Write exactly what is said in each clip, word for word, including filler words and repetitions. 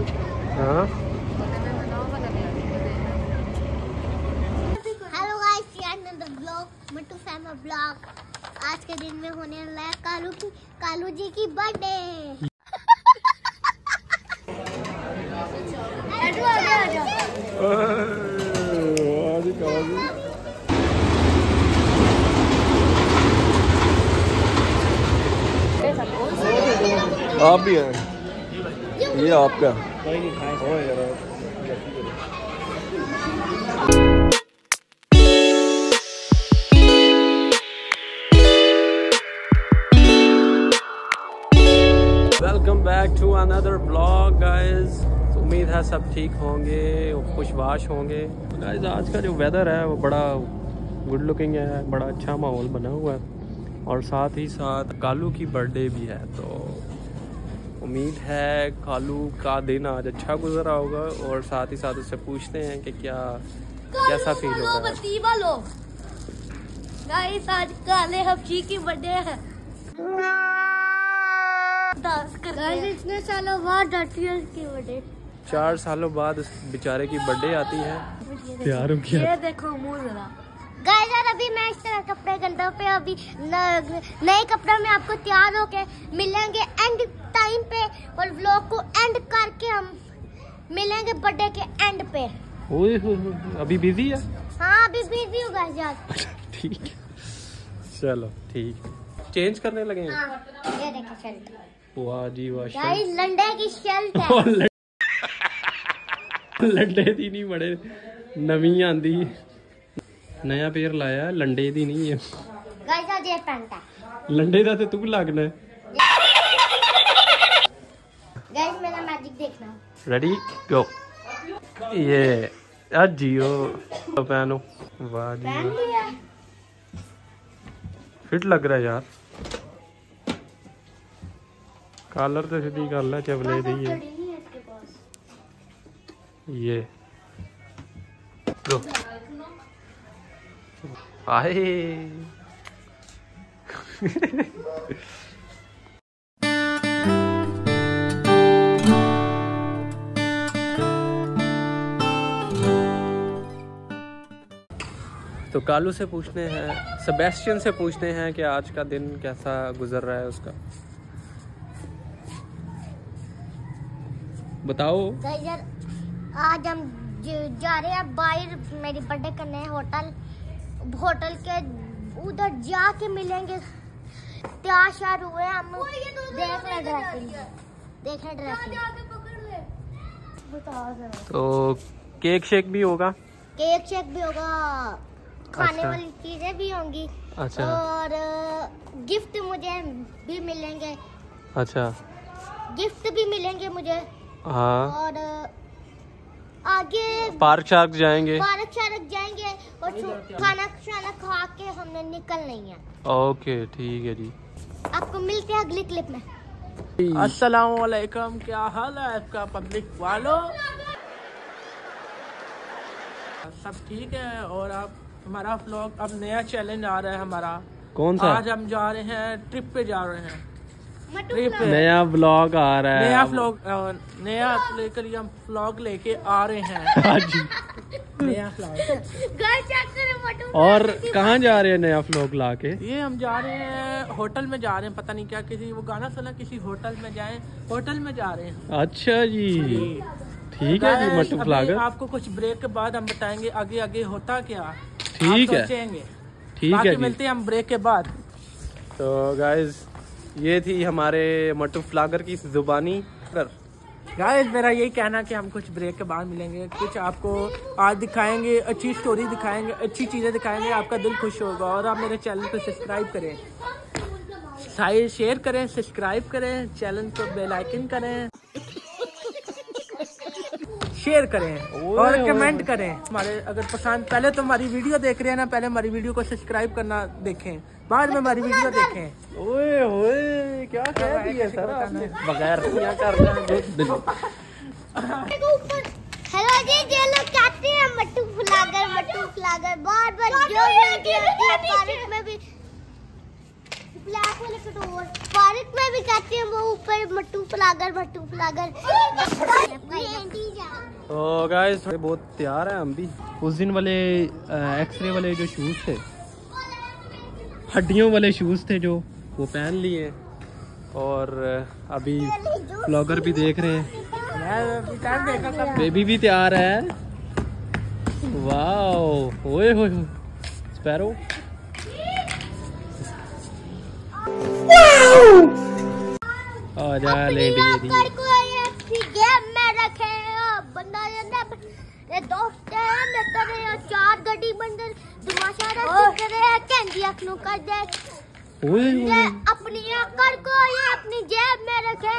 हाँ hello guys, another blog Mattu family blog. आज के दिन में होने वाला है कालू की कालू जी की बर्थडे। आप भी हैं, ये आपका welcome back to another blog guys. उम्मीद है सब ठीक होंगे और खुशबाश होंगे। गाइस आज का जो वेदर है वो बड़ा गुड लुकिंग है, बड़ा अच्छा माहौल बना हुआ है और साथ ही साथ कालू की बर्थडे भी है। तो उम्मीद है कालू का दिन आज अच्छा गुजरा होगा और साथ ही साथ उससे पूछते हैं कि क्या कैसा फील हो रहा है। गाइस आज काले हफ्ची की बर्थडे है। गाइस इतने सालों बाद की बर्थडे, चार सालों बाद उस बेचारे की बर्थडे आती है। तैयार हो क्या? ये देखो मुंह जरा। गाइस यार अभी मैं इस तरह कपड़े गंदों पे अभी नए कपड़ों में आपको तैयार होके मिलेंगे एंड टाइम पे और व्लॉग को एंड करके हम मिलेंगे बर्थडे के एंड पे। ओए हो हो, अभी बिजी है? हाँ अभी बिजी होगा यार। ठीक है चलो ठीक, चेंज करने लगे हैं। हाँ, ये देखो शर्ट। वाह जी वाह, गाइस लंडे की शर्ट है। लंडे दी नहीं बड़े नवी आंदी, नया पेयर लाया लंडे दी नहीं है। गाइस आज ये पैंट है। लंडे दा ते तू लगना है। गाइस मेरा मैजिक देखना। Ready go. ये आज जियो तो पहनो। वाह जी पहन वाह, लिया। फिट लग रहा है यार। कॉलर तो सीधी गल है, चवले दी है ये। गो आए तो कालू से पूछते हैं, सेबेस्टियन से पूछते हैं कि आज का दिन कैसा गुजर रहा है उसका। बताओ। गाइस यार आज हम जा रहे हैं बाहर मेरी बर्थडे करने होटल होटल के उधर जाके मिलेंगे। तैयार शार हुए हम, देख रहे ड्रेसिंग देख रहे ड्रेसिंग। तो केक शेक भी होगा? केक शेक भी होगा, खाने अच्छा। वाली चीजें भी होंगी। अच्छा। और गिफ्ट मुझे भी मिलेंगे। अच्छा गिफ्ट भी मिलेंगे मुझे। हाँ। और आगे पार्क शार्क जाएंगे? पार्क शार्क जाएंगे और खाना खाना खा के हमने निकल नहीं है। ओके ठीक है जी, आपको मिलते हैं अगली क्लिप में। अस्सलाम वालेकुम, क्या हाल है आपका पब्लिक वालों? सब ठीक है? और आप हमारा व्लॉग अब नया चैलेंज आ रहा है हमारा। कौन सा? आज हम जा रहे हैं ट्रिप पे जा रहे हैं। ट्रिप पे नया व्लॉग आ रहा है। नया व्लॉग नया लेकर हम व्लॉग लेके आ रहे हैं। हाँ जी। नया व्लॉग। और कहाँ जा रहे हैं नया व्लॉग ला के? ये हम जा रहे हैं होटल में जा रहे हैं, पता नहीं क्या, किसी वो गाना सुना किसी होटल में जाए, होटल में जा रहे हैं। अच्छा जी ठीक है जी मट्टू व्लॉगर। आपको कुछ ब्रेक के बाद हम बताएंगे आगे आगे होता क्या। ठीक है ठीक है जी, मिलते हैं हम ब्रेक के बाद। तो गाइज ये थी हमारे मट्टू व्लॉगर की जुबानी। गाइस मेरा यही कहना कि हम कुछ ब्रेक के बाद मिलेंगे, कुछ आपको आज दिखाएंगे, अच्छी स्टोरी दिखाएंगे, अच्छी चीजें दिखाएंगे, आपका दिल खुश होगा। और आप मेरे चैनल को सब्सक्राइब करें, शेयर करें, सब्सक्राइब करें, चैनल को बेल आइकन करें, शेयर करें और कमेंट करें। हमारे अगर पसंद, पहले तो हमारी वीडियो देख रहे हैं ना, पहले हमारी वीडियो को सब्सक्राइब करना देखें, बाद में हमारी वीडियो देखें। ओए ओए क्या कह दिया सर आपने, बगैर क्या करना है। हेलो जी, ये लोग कहते हैं मट्टू व्लॉगर मट्टू व्लॉगर, बार बार जो वीडियो पार्क में भी ब्लैक वाले कटोर पार्क में भी कहते हैं, वो ऊपर मट्टू फ्लागर मट्टू फ्लागर। तो गाइस थोड़े बहुत तैयार हैं हम भी। उस दिन वाले एक्सरे वाले जो शूज थे, हड्डियों वाले शूज थे जो, वो पहन लिए और अभी ब्लॉगर भी देख रहे हैं। बेबी भी तैयार है। वाओ ओए होए स्पैरो। आजा लेडी दी गेम में रखे बंदा ये दोस्त है मैं तेरे चार गड्डी बंदर तमाशा करे कैंडी अखनों कर दे। ओए ये अपनी कर को ये अपनी जेब में रखे।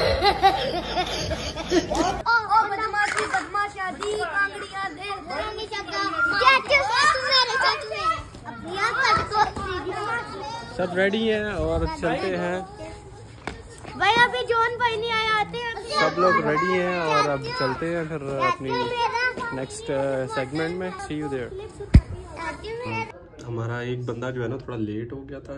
ओ बदमाशी बदमाशी दी कांगड़ियां दे नहीं सकता चाचू मेरे चाचू है अपनी कर को। सब रेडी हैं और चलते हैं भाई। अभी जॉन भाई नहीं आए, आते हैं सब लोग रेडी हैं और अब चलते हैं फिर अपनी नेक्स्ट सेगमेंट में। See you there. हमारा एक बंदा जो है ना थोड़ा लेट हो गया था,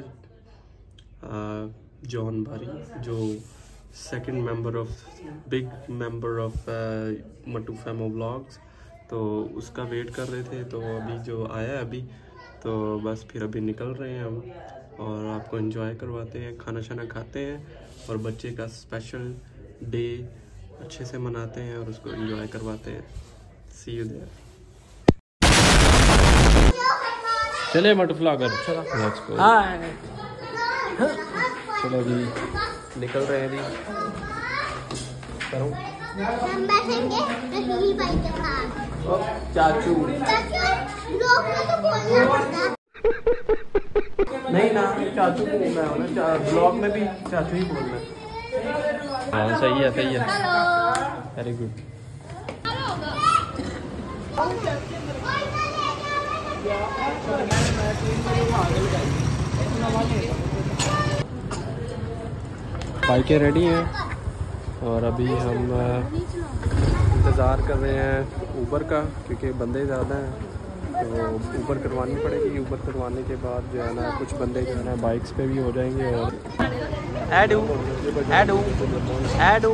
जॉन बारी, जो second member of big member of Mattu फैमो व्लॉग्स, तो उसका वेट कर रहे थे। तो अभी जो आया है अभी, तो बस फिर अभी निकल रहे हैं हम और आपको एंजॉय करवाते हैं, खाना शाना खाते हैं और बच्चे का स्पेशल डे अच्छे से मनाते हैं और उसको एंजॉय करवाते हैं। See you there. चले मट्टू फ्लॉगर, चलो लेट्स गो। चलो जी निकल रहे हैं जी। करो हम बैठेंगे रहील भाई के साथ। चाचू चाचू लोग को तो बोलना पड़ता। नहीं ना, चाचू को मैं हूं ना, ब्लॉग में भी चाचू ही बोलना है। हाँ सही है सही है, वेरी गुड। बाइकें रेडी हैं और अभी हम इंतज़ार कर रहे हैं ऊबर का, क्योंकि बंदे ज़्यादा हैं तो ऊबर करवानी पड़ेगी। ऊबर करवाने के बाद जो है ना कुछ बंदे जो है ना बाइक्स पे भी हो जाएंगे। और एडू एडू एडू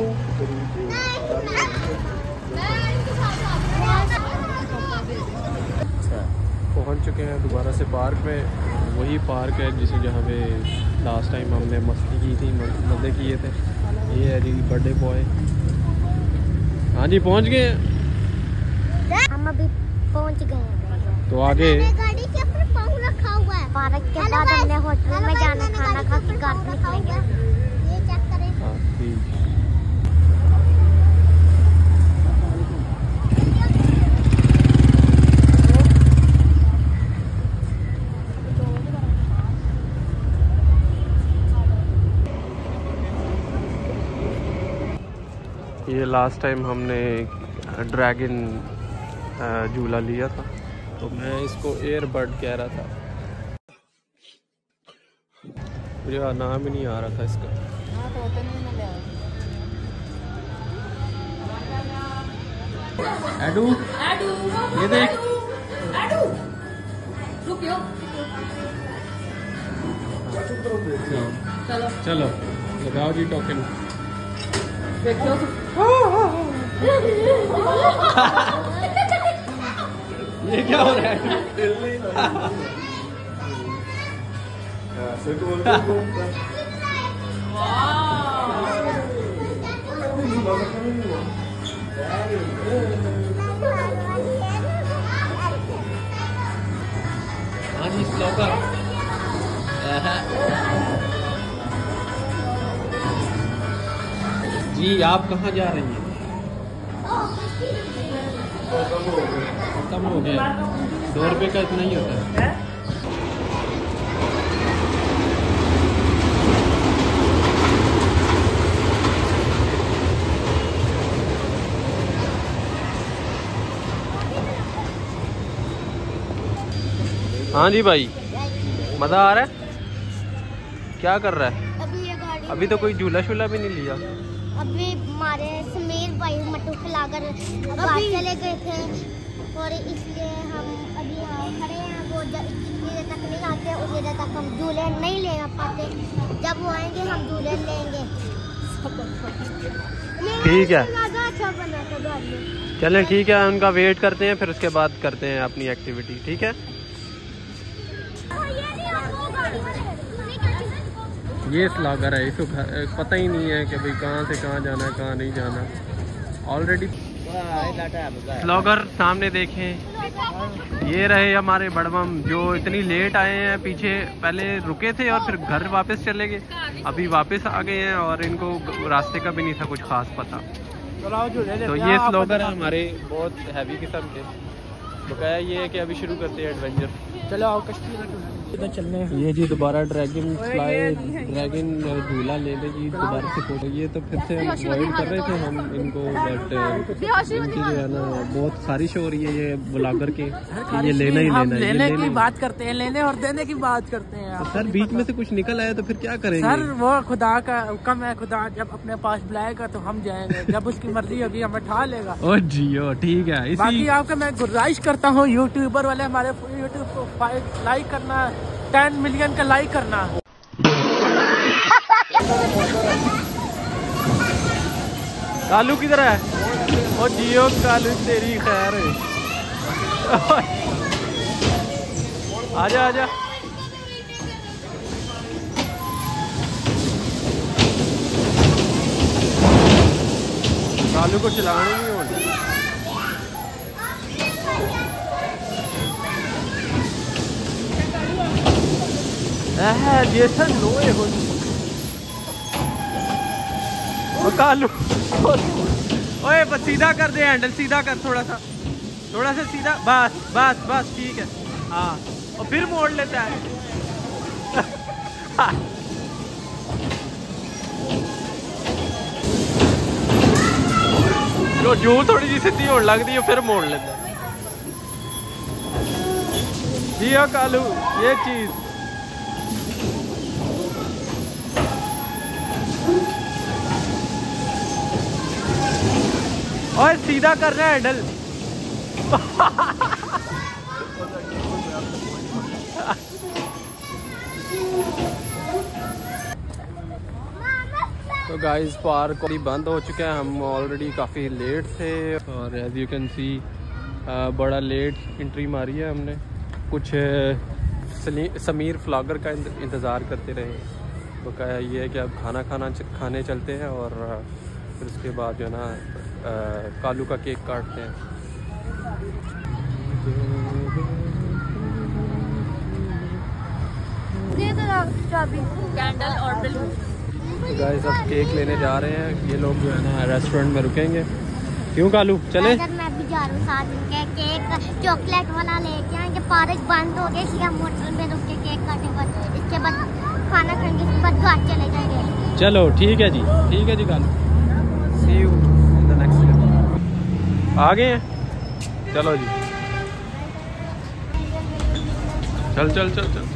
पहुंच चुके हैं दोबारा से पार्क में। वही पार्क है जिसे जहाँ पे लास्ट टाइम हमने मस्ती की थी, मज़े किए थे। ये है जी बर्थडे बॉय। हाँ जी पहुंच गए, हम अभी पहुंच गए हैं। तो आगे गाड़ी के ऊपर पाँव रखा हुआ है। पार्क के बाद हमने होटल में जाना, खाना खा के घर निकलेंगे। ये चेक करें। हाँ ठीक। ये लास्ट टाइम हमने ड्रैगन झूला लिया था, तो मैं इसको एयरबर्ड कह रहा था, मुझे नाम ही नहीं आ रहा था इसका। एडू एडू ये देख एडू रुकियो। चलो चलो लगाओ जी टोकन। ये क्या हो रहा है? हाँ जी स्लोकर। जी आप कहाँ जा रही हैं? कम हो गया, दो रुपये का इतना ही होता है। हाँ जी भाई, मज़ा आ रहा है? क्या कर रहा है? अभी ये गाड़ी अभी तो कोई झूला शूला भी नहीं लिया। अभी हमारे समीर भाई मट्टू खिलाकर बाहर चले गए थे और इसलिए हम अभी यहाँ खड़े हैं। वो इतनी देर तक नहीं आते उतनी देर तक हम झूले नहीं ले पाते। जब वो आएंगे हम झूले लेंगे। ठीक है, अच्छा बना था घर में। चलें ठीक है, उनका वेट करते हैं, फिर उसके बाद करते हैं अपनी एक्टिविटी। ठीक है, ये स्लॉगर है, इसको पता ही नहीं है कि भाई कहाँ से कहाँ जाना है, कहाँ नहीं जाना। ऑलरेडी स्लॉगर सामने देखें, ये रहे हमारे बड़बम जो इतनी लेट आए हैं। पीछे पहले रुके थे और फिर घर वापस चले गए, अभी वापस आ गए हैं और इनको रास्ते का भी नहीं था कुछ खास पता। तो ये स्लॉगर है हमारे बहुत हैवी किस्म के। बकाया ये है कि अभी शुरू करते हैं एडवेंचर। चलो आओ कश्ती में इधर चलने हैं। ये जी दोबारा ड्रैगन स्लाइड ड्रैगन झूला ले ले जी दोबारा से फोटो। ये तो फिर से हम अवॉइड कर रहे थे हम इनको, बट इनकी जो है ना बहुत खारिश हो रही है ये ब्लॉगर के, ये लेना ही हम लेना लेने है। की बात करते हैं, लेने और देने की बात करते हैं। सर बीच में से कुछ निकल आया तो फिर क्या करेंगे? सर वो खुदा का हुक्म है, खुदा जब अपने पास बुलाएगा तो हम जाएंगे, जब उसकी मर्जी होगी हमें उठा लेगा। ओ जियो ठीक है। इसी बाकी आपको मैं गुजारिश करता हूँ यूट्यूबर वाले हमारे यूट्यूब को लाइक करना, टेन मिलियन का लाइक करना। कालू किधर है? ओ जियो कालू तेरी खैर है। आजा आजा। कालू को चलाने नहीं होता। जेसन लोए हो कालू। ओए बस सीधा कर दे, हैंडल सीधा कर, थोड़ा सा थोड़ा सा सीधा, बस बस बस ठीक है। हाँ और फिर मोड़ लेता है। जो जो थोड़ी सी सीधी होने लगती है फिर मोड़ लेता है। जी हाँ कालू ये चीज। और सीधा कर रहा है हैंडल। तो गाइस पार्क बंद हो चुका है, हम ऑलरेडी काफ़ी लेट थे और एज यू कैन सी बड़ा लेट एंट्री मारी है हमने। कुछ समीर फ्लॉगर का इंतज़ार करते रहे। बकाया ये है कि अब खाना खाना खाने चलते हैं और फिर उसके बाद जो है ना आ, कालू का केक काटते हैं। कैंडल और गाइस अब केक लेने जा रहे हैं। ये लोग जो है ना रेस्टोरेंट में रुकेंगे। क्यों कालू चले? मैं भी जा रहा हूँ साथ में, केक चॉकलेट वाला लेके आएंगे। पार्क बंद हो गया इसलिए हम होटल में रुक के केक काटेंगे, इसके बाद खाना खाएंगे, इसके बाद घर चले जाएंगे। चलो ठीक है जी, ठीक है जी Kalu, see you in the next video. आ गए हैं, चलो जी चल चल चल चल।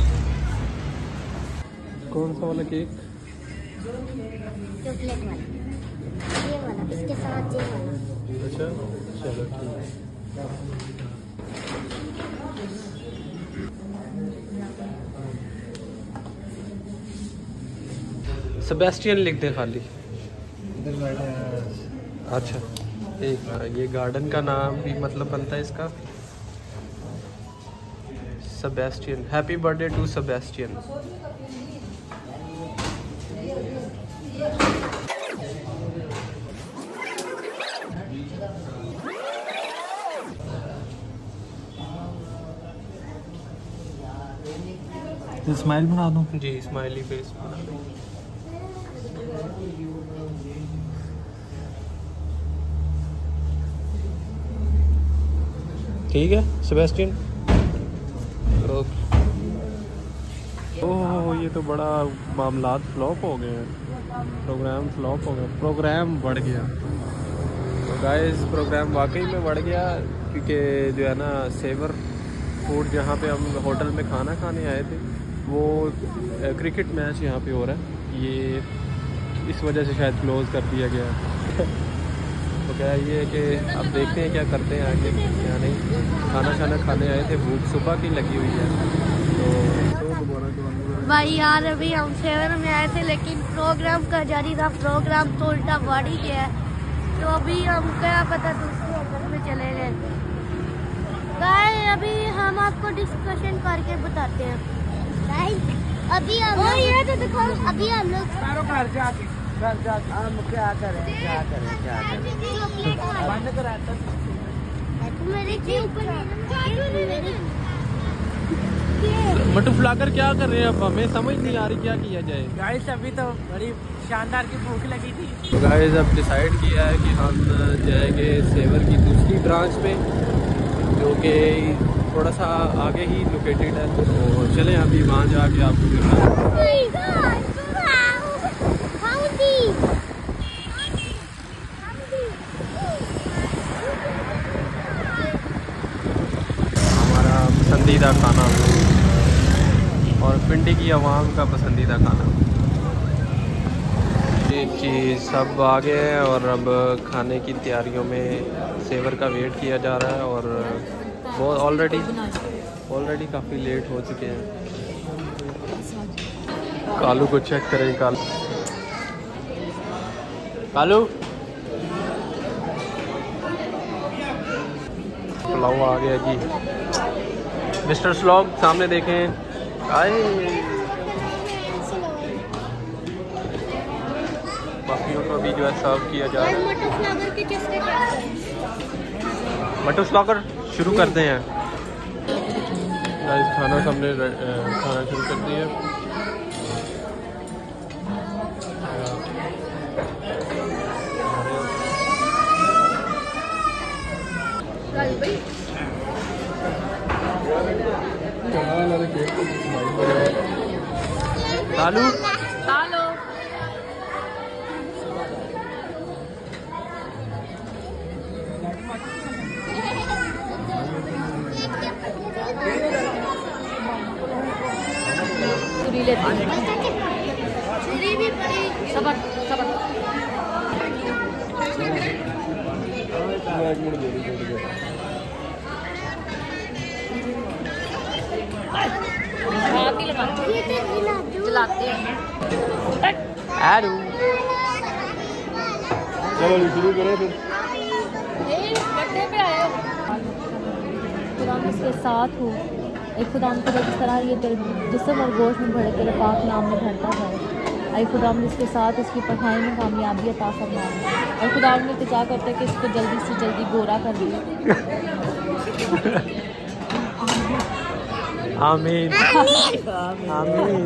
कौन सा वाला केक? चॉकलेट वाला, ये वाला, इसके साथ ये वाला। अच्छा चलो ठीक है। सेबेस्टियन लिख दे खाली। अच्छा एक ये गार्डन का नाम भी मतलब बनता है इसका, Sebastian. Happy birthday to Sebastian. Smile बना दूं? जी स्माइली फेस बना दूं। ठीक है सेबेस्टियन। ओह ये तो बड़ा मामलात फ्लॉप हो गए हैं, प्रोग्राम फ्लॉप हो गया, प्रोग्राम बढ़ गया। तो गाइस प्रोग्राम वाकई में बढ़ गया क्योंकि जो है ना सेवर फूड जहाँ पे हम होटल में खाना खाने आए थे वो क्रिकेट मैच यहाँ पे हो रहा है, ये इस वजह से शायद क्लोज़ कर दिया गया। तो क्या ये है कि अब देखते हैं क्या करते हैं आगे क्या नहीं। खाना खाना खाने आए थे, भूख सुबह की लगी हुई है। भाई यार अभी हम सेवन में आए थे लेकिन प्रोग्राम का जारी था, प्रोग्राम तो उल्टा बढ़ ही गया है, तो अभी हम क्या पता दूसरे होटल में चले गए। गाइस अभी हम आपको डिस्कशन करके बताते हैं। गाइस अभी हम लोग ये तो देखो, अभी हम लोग घर जाके घर जाके हम क्या करें क्या करें क्या करें बंद करा मेरे के ऊपर मटू फ्लाकर क्या कर रहे हैं? अब हमें समझ नहीं आ रही क्या किया जाए। गाइस अभी तो बड़ी शानदार की भूख लगी थी। गाइस अब डिसाइड किया है कि हम जाएंगे सेवर की दूसरी ब्रांच में, जो कि थोड़ा सा आगे ही लोकेटेड है, तो चलें अभी वहाँ जाके आपको हमारा पसंदीदा खाना और पिंडी की आवाम का पसंदीदा खाना। जी सब आ गए हैं और अब खाने की तैयारियों में सेवर का वेट किया जा रहा है और वो ऑलरेडी ऑलरेडी काफ़ी लेट हो चुके हैं। कालू को चेक करें। कालू कालू पुलाव आ गया जी। मिस्टर स्लॉग सामने देखें आए। बाकियों को भी जो है सर्व किया जा रहा है। मटू स्लॉगर शुरू करते हैं। गाइस खाना हमने खाना शुरू कर दिया। कालू कालू छुरी लेते छुरी भी पड़ी। सबर सबर हाथ ही लगाते चलाते हैं। चलो शुरू करें फिर। बर्थडे पे आए खुदा इसके साथ हो, एक खुदा को जिस तरह ये जिस्म और गोश्त में भरे तेरे पाक नाम में भरता जाए। आई खुदा इसके साथ इसकी पढ़ाई में कामयाबी अता फरमाए और खुदा में इल्तिजा करते हैं कि इसको जल्दी से जल्दी गोरा कर दिए। आमीन आमीन।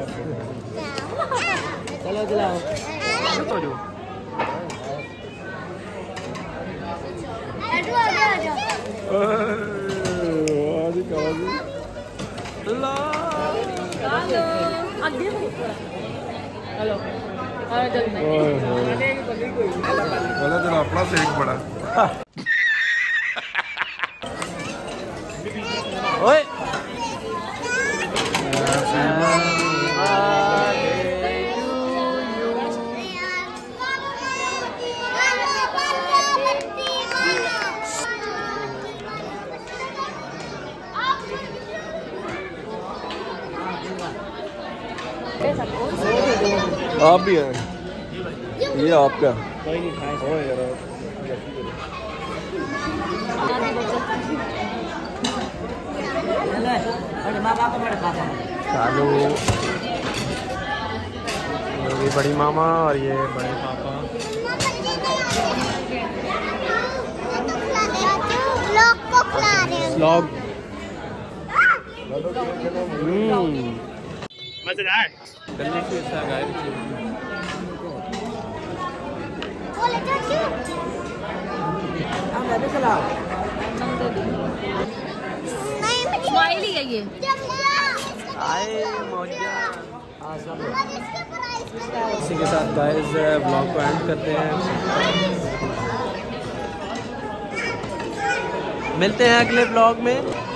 चलो चलाओ अपना सेक बड़ा ओए आप भी हैं, ये आपका कोई नहीं खाए यार। कालू, ये बड़ी मामा और ये बड़े पापा। लोग को खिला रहे हैं। स्लॉग मजेदार बोले चाचू हम रहते चलाओ। नहीं मुझे स्माइल ही है ये। आए मौजा। इसी के साथ गाइस ब्लॉग को एंड करते हैं। मिलते हैं अगले ब्लॉग में।